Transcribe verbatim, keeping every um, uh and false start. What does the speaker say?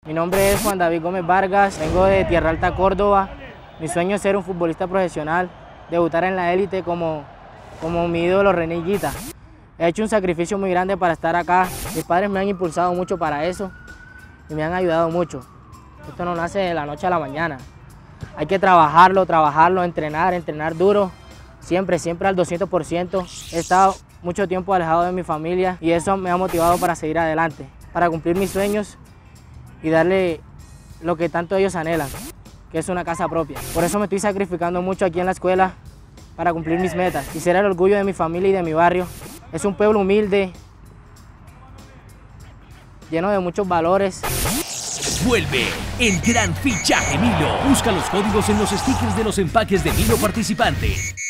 Mi nombre es Juan David Gómez Vargas, vengo de Tierra Alta, Córdoba. Mi sueño es ser un futbolista profesional, debutar en la élite como, como mi ídolo René Higuita. He hecho un sacrificio muy grande para estar acá. Mis padres me han impulsado mucho para eso y me han ayudado mucho. Esto no nace de la noche a la mañana. Hay que trabajarlo, trabajarlo, entrenar, entrenar duro, siempre, siempre al doscientos por ciento. He estado mucho tiempo alejado de mi familia y eso me ha motivado para seguir adelante, para cumplir mis sueños y darle lo que tanto ellos anhelan, que es una casa propia. Por eso me estoy sacrificando mucho aquí en la escuela para cumplir mis metas y ser el orgullo de mi familia y de mi barrio. Es un pueblo humilde, lleno de muchos valores. Vuelve el gran fichaje Milo. Busca los códigos en los stickers de los empaques de Milo participante.